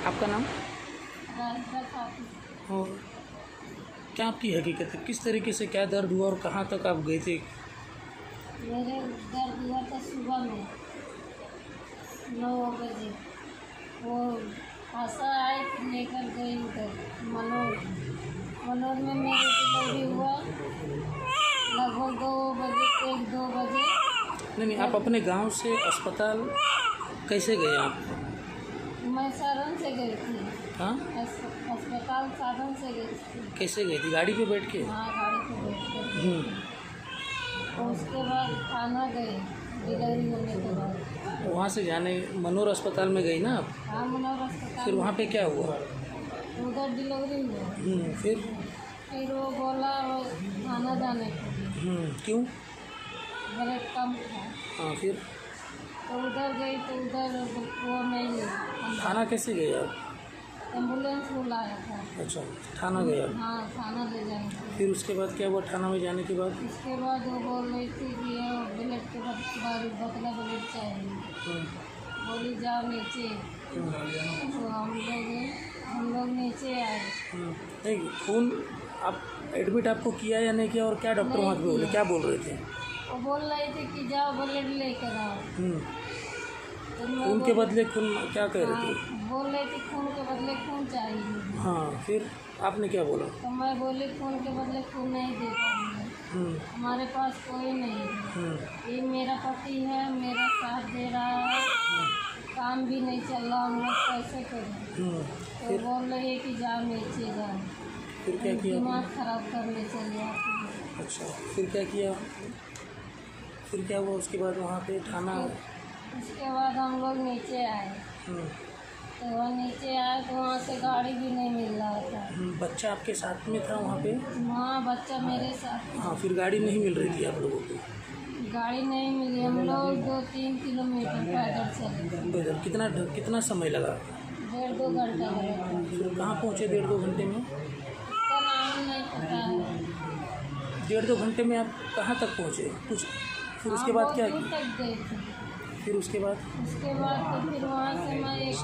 आपका नाम? राधिका खातून। और क्या आपकी हकीकत है, किस तरीके से क्या दर्द हुआ और कहाँ तक आप गए थे? मेरे दर्द हुआ था सुबह में 9 बजे। वो आशा आई लेकर गई उधर मनोर में मेरे डिलीवरी हुआ लगभग 2 बजे 1-2 बजे। नहीं, आप अपने गांव से अस्पताल कैसे गए आप? मैं साधन से गई थी। हाँ, अस्पताल साधन से गई थी। कैसे गई थी? गाड़ी पे बैठ के? हाँ, गाड़ी पे बैठ कर। तो उसके बाद थाना गए डिलीवरी होने के बाद। वहाँ से जाने मनोर अस्पताल में गई ना आप? हाँ, मनोर अस्पताल। फिर वहाँ पे क्या हुआ? उधर डिलीवरी हुआ। फिर वो बोला वो थाना जाने को। क्यों? ब्लड कम था। हाँ, फिर तो उधर गई तो उधर वो नहीं मिला। थाना कैसे गए आप? एम्बुलेंस बुलाया था। अच्छा, थाना गए आप? हाँ, थाना ले जाने को। फिर उसके बाद क्या हुआ थाना में जाने के बाद? उसके बाद वो बोल रही थी कि ब्लड के बदला ब्लड चाहिए। बोली जाओ नीचे। तो हम लोग नीचे आए। नहीं, खून आप एडमिट आपको किया या नहीं किया, और क्या डॉक्टर वहाँ पे बोले, क्या बोल रहे थे? वो बोल रही थी कि जाओ ब्लड लेकर आओ। तो खून के बदले खून क्या कह रहे थे? बोल रही थी खून के बदले खून चाहिए। हाँ, फिर आपने क्या बोला? तो मैं बोली खून के बदले खून नहीं दे पाऊँगी, हमारे पास कोई नहीं है। ये मेरा पति है, मेरा साथ दे रहा है, काम भी नहीं चल रहा, हम लोग कैसे करें? तो बोल रही है कि जाओ नीचे जाओ। फिर क्या किया? दिमाग खराब करने चले आती। अच्छा, फिर क्या किया? फिर क्या हुआ उसके बाद वहाँ पे थाना? उसके बाद हम लोग नीचे आए। तो वहाँ नीचे आए तो वहाँ से गाड़ी भी नहीं मिल रहा था। बच्चा आपके साथ में था वहाँ पे? हाँ, बच्चा मेरे साथ। हाँ, फिर गाड़ी नहीं मिल रही थी आप लोगों को? गाड़ी नहीं मिली, हम लोग 2-3 किलोमीटर पैदल चले। कितना समय लगा? 1.5-2 घंटा लगा। फिर कहाँ पहुँचे 1.5-2 घंटे में? उसका नाम नहीं पता है। 1.5-2 घंटे में आप कहाँ तक पहुँचे कुछ? फिर उसके बाद क्या दूर तक गए थे। फिर उसके बाद तो फिर वहाँ से मैं एक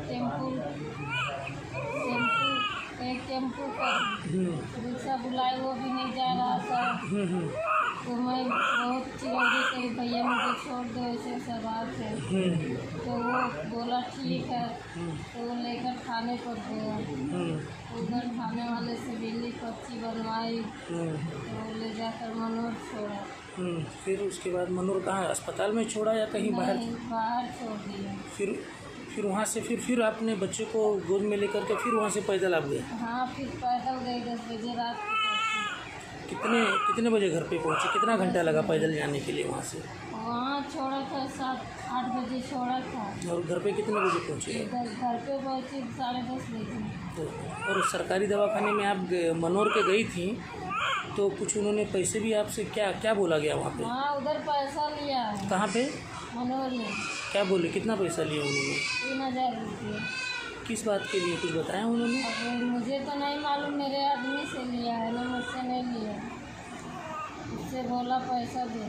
टेम्पू का रिक्शा बुलाए, वो भी नहीं जा रहा था। तो मैं बहुत चिल्लाई कि भैया मुझे छोड़ दो, ऐसे सवाल थे। तो वो बोला ठीक है। तो वो लेकर थाने पर गया। उधर थाने वाले से बिल्ली पर्ची बनवाई। तो ले जाकर मनोर छोड़ा। फिर उसके बाद मनोर कहाँ, अस्पताल में छोड़ा या कहीं बाहर? बाहर छोड़ दिया। फिर वहाँ से फिर आपने बच्चे को गोद में लेकर के फिर वहाँ से पैदल आप गए? हाँ, फिर पैदल गए 10 बजे रात को पहुँची। कितने बजे घर पे पहुँचे? कितना घंटा लगा पैदल जाने के लिए वहाँ से? वहाँ छोड़ा था 7-8 बजे छोड़ा था। और घर पे कितने बजे पहुँचे? घर पे पहुँची 10:30 बजे। और सरकारी दवाखाने में आप मनोर के गई थी तो कुछ उन्होंने पैसे भी आपसे क्या बोला गया वहाँ पे? हाँ, उधर पैसा लिया है। कहाँ पे? मनोर में। क्या बोले, कितना पैसा लिया उन्होंने? 3000 रुपये। किस बात के लिए, कुछ बताया उन्होंने? अब मुझे तो नहीं मालूम, मेरे आदमी से लिया है ना, मुझसे नहीं लिया। उससे बोला पैसा दे।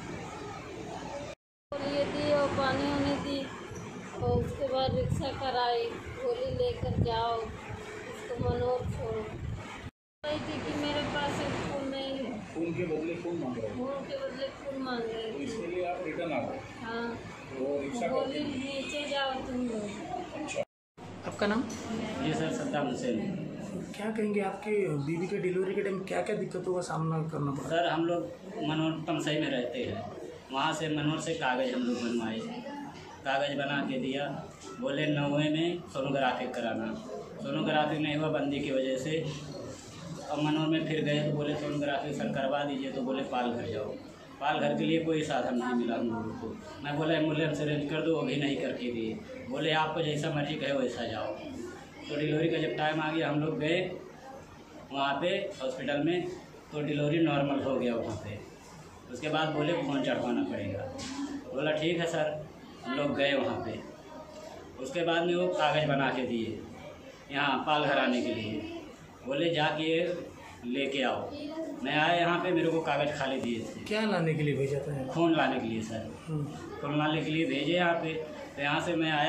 लिए दी और पानी होने दी। और उसके बाद रिक्शा कराई, गोली लेकर जाओ, उसको मनोर छोड़ो। कही थी कि मेरे पास खून नहीं है। खून के बदले खून मांग रहे हैं। खून के बदले खून मांग रहे थे। इसके लिए आप रिटर्न आ गए? हाँ, तो रिक्शा बोली नीचे जाओ तुम लोग। अच्छा, आपका नाम? जी सर, सद्दाम हुसैन। क्या कहेंगे, आपके बीवी के डिलीवरी के टाइम क्या क्या दिक्कतों का सामना करना पड़ा? सर, हम लोग मनोर तमसई में रहते हैं। वहाँ से मनोर से कागज़ हम लोग बनवाए, कागज़ बना के दिया। बोले 9वें में सोनोग्राफी कराना, सोनोग्राफी नहीं हुआ बंदी की वजह से। अब मनोर में फिर गए तो बोले सोनोग्राफी सर करवा दीजिए। तो बोले पाल घर जाओ। पाल घर के लिए कोई साधन नहीं मिला हम लोगों को। मैं बोला एम्बुलेंस अरेंज कर दो, वो भी नहीं करके दिए। बोले आपको जैसा मर्जी कहे वैसा जाओ। तो डिलीवरी का जब टाइम आ गया, हम लोग गए वहाँ पे हॉस्पिटल में। तो डिलीवरी नॉर्मल हो गया वहाँ पे। उसके बाद बोले खून चढ़वाना पड़ेगा। बोला ठीक है सर। हम लोग गए वहाँ पे। उसके बाद में वो कागज़ बना के दिए यहाँ पाल घर आने के लिए। बोले जाके लेके आओ। मैं आया यहाँ पे, मेरे को कागज़ खाली दिए थे। क्या लाने के लिए भेजा था? खून लाने के लिए सर। खून लाने के लिए भेजे यहाँ पे। तो यहाँ से मैं आया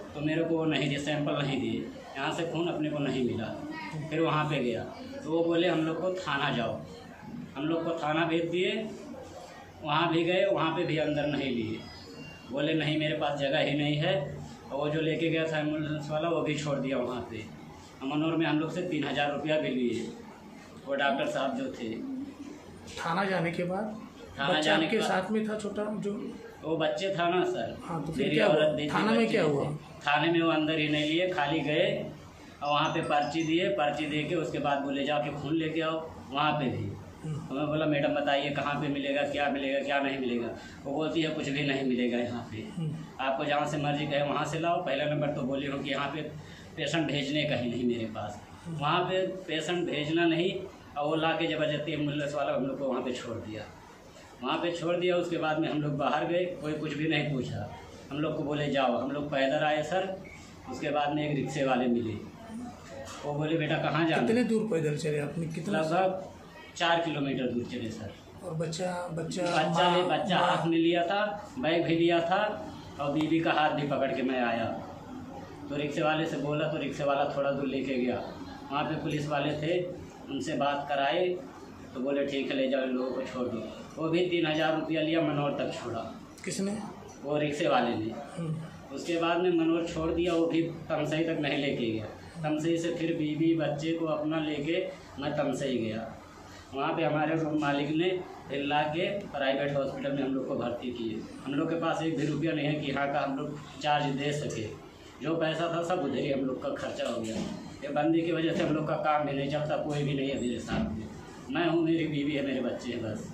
तो मेरे को वो नहीं दिए, सैंपल नहीं दिए, यहाँ से खून अपने को नहीं मिला। फिर वहाँ पे गया तो वो बोले हम लोग को थाना जाओ, हम लोग को थाना भेज दिए। वहाँ भी गए, वहाँ पे भी अंदर नहीं लिए, बोले नहीं मेरे पास जगह ही नहीं है। और वो जो लेके गया था एम्बुलेंस वाला वो भी छोड़ दिया वहाँ पे। मनोर में हम लोग से 3000 रुपया भी लिए, वो डॉक्टर साहब जो थे। थाना जाने के बाद थाना बच्चा जाने आपके के साथ में था छोटा जो? वो बच्चे था ना सर। हाँ, तो फिर मेरी क्या हुआ? औरत देखी, थाना में बच्चे क्या थे। हुआ? थाने में वो अंदर ही नहीं लिए, खाली गए और वहाँ पे पर्ची दिए, पर्ची दे के उसके बाद बोले जाके खून लेके आओ। वहाँ पे भी हमें बोला मैडम बताइए कहाँ पे मिलेगा, क्या मिलेगा, क्या नहीं मिलेगा। वो बोलती है कुछ भी नहीं मिलेगा यहाँ पे, आपको जहाँ से मर्जी कहे वहाँ से लाओ। पहला नंबर तो बोली हूँ कि यहाँ पे पेशेंट भेजने का ही नहीं मेरे पास, वहाँ पे पेशेंट भेजना नहीं। और वो ला के ज़बरदस्ती एम्बुलेंस वाला हम लोग को वहाँ पे छोड़ दिया, वहाँ पे छोड़ दिया। उसके बाद में हम लोग बाहर गए, कोई कुछ भी नहीं पूछा, हम लोग को बोले जाओ। हम लोग पैदल आए सर। उसके बाद में एक रिक्शे वाले मिले, वो बोले बेटा कहाँ जाना? कितने दूर पैदल चले आपने? कितना? लगभग 4 किलोमीटर दूर चले सर। और बच्चा बच्चा हाथ में लिया था, बैग भी लिया था और बीबी का हाथ भी पकड़ के मैं आया। तो रिक्शे वाले से बोला तो रिक्शे वाला थोड़ा दूर लेके गया, वहाँ पे पुलिस वाले थे, उनसे बात कराए तो बोले ठीक है ले जाओ, इन लोगों को छोड़ दो। वो भी 3000 रुपया लिया, मनोर तक छोड़ा। किसने? वो रिक्शे वाले ने। उसके बाद में मनोर छोड़ दिया, वो भी तमसई तक नहीं लेके गया। तमसई से फिर बीबी बच्चे को अपना लेके मैं तमसई गया। वहाँ पे हमारे मालिक ने फिर ला के प्राइवेट हॉस्पिटल में हम लोग को भर्ती किए। हम लोग के पास एक भी रुपया नहीं है कि यहाँ का हम लोग चार्ज दे सके। जो पैसा था सब उधर ही हम लोग का खर्चा हो गया। ये बंदी की वजह से हम लोग का काम भी नहीं चलता, कोई भी नहीं है मेरे साथ में। मैं हूँ, मेरी बीवी है, मेरे बच्चे हैं बस।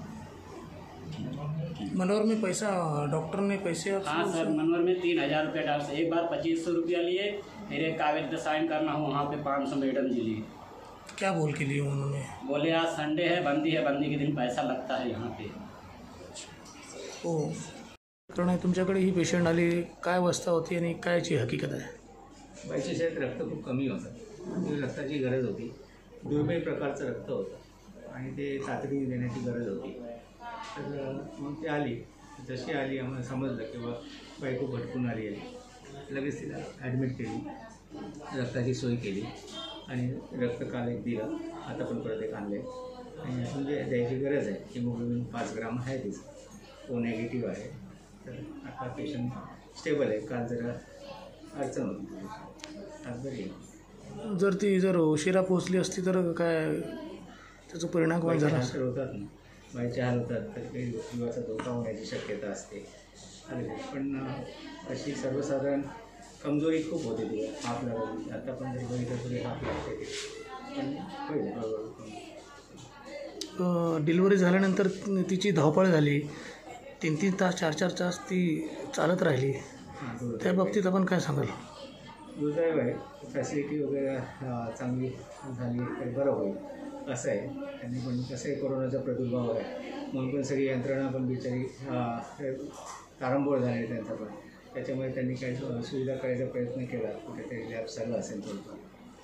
मनोर में पैसा डॉक्टर ने पैसे हाँ सर, मनोर में 3000 रुपया डॉक्टर से एक बार 2500 रुपया लिए। फिर एक कागज पे साइन करना हो, वहाँ पे 500 मैडम जी लिए। क्या बोल के लिए उन्होंने? बोले आज संडे है, बंदी है, बंदी के दिन पैसा लगता है यहाँ पे। हो कारण तुमच्याकडे ही पेशंट आली, काय अवस्था होती आणि कायची हकीकत आहे? बाईच्या शरीरात रक्त खूप कमी होतं, रक्ताची गरज होती, दुर्मिळ प्रकारचं रक्त होतं आणि ते तातडीने देण्याची गरज होती. तर मग ती आली, जशी आली आम्हाला समजलं की बा बायको भटकून आली आहे. लगेच तिला ॲडमिट केली, रक्ताची सोय केली आणि रक्त काल एक दिलं, आता पण परत एक आणले आणि अजून जे द्यायची गरज आहे हिमोग्लोबिन 5 ग्राम आहे तिचं, ओ नेगेटिव्ह आहे. तर आता पेशंट स्टेबल आहे. काल जरा अडचण होती, आज बरी आहे. जर ती उशिरा पोहोचली असती तर काय त्याचा परिणाम काय झाला? हाल होतात ना, बाईचे हाल होतात, तर काही जीवाचा धोका होण्याची शक्यता असते. पण अशी सर्वसाधारण कमजोरी खूप होते ती हाफ लागली. आता पण जरी बघितलं तरी हाफ लागते ते, पण होईल हळूहळू. डिलिव्हरी झाल्यानंतर तिची धावपळ झाली, 3-3 तास 4-4 तास ती चालत राहिली, त्या बाबतीत आपण काय सांगाल? दुर्दैव आहे. फॅसिलिटी वगैरे चांगली झाली तर बरं होईल असं आहे. त्यांनी पण कसं आहे, कोरोनाचा प्रादुर्भाव आहे म्हणून पण सगळी यंत्रणा पण बिचारी तारंबोळ झाली आहे त्यांचा पण. त्याच्यामुळे त्यांनी काही सुविधा करायचा प्रयत्न केला, कुठेतरी लॅब झालं असेल थोडं.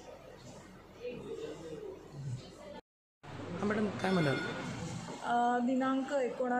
मॅडम काय म्हणाल? दिनांक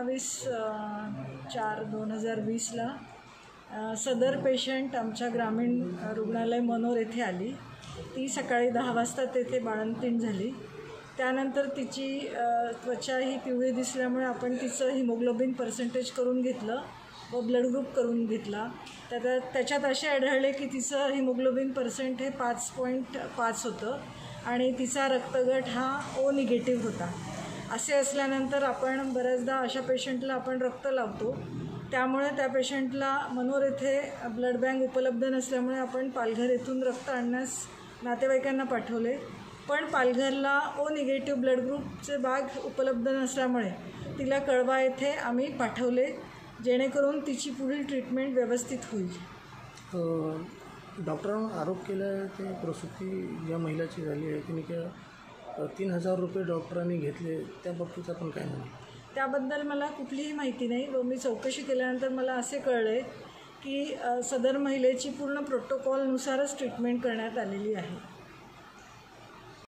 19/4/2020ला सदर पेशंट आमच्या ग्रामीण रुग्णालय मनोर येथे आली. ती सकाळी 10 वाजता तेथे बाळंतीण झाली. त्यानंतर तिची त्वचा ही पिवळी दिसल्यामुळे आपण तिचं हिमोग्लोबिन पर्सेंटेज करून घेतलं व ब्लड ग्रुप करून घेतला. त्याच्यात असे आढळले की तिचं हिमोग्लोबिन पर्सेंट हे 5.5 होतं आणि तिचा रक्तगट हा ओ निगेटिव्ह होता. असे असल्यानंतर आपण बऱ्याचदा अशा पेशंटला आपण रक्त लावतो. त्यामुळे त्या पेशंटला मनोर येथे ब्लड बँक उपलब्ध नसल्यामुळे आपण पालघर येथून रक्त आणण्यास नातेवाईकांना पाठवले. पण पालघरला ओ निगेटिव्ह ब्लड ग्रुपचे बॅग उपलब्ध नसल्यामुळे तिला कळवा येथे आम्ही पाठवले, जेणेकरून तिची पुढील ट्रीटमेंट व्यवस्थित होईल. डॉक्टरांना आरोप केला ते प्रसूती ज्या महिलाची झाली आहे तिने काय 3000 रुपये डॉक्टरांनी घेतले, त्या बाबतीत आपण काय म्हणाल? त्याबद्दल मला कुठलीही माहिती नाही व मी चौकशी केल्यानंतर मला असे कळले की सदर महिलेची पूर्ण प्रोटोकॉलनुसारच ट्रीटमेंट करण्यात आलेली आहे.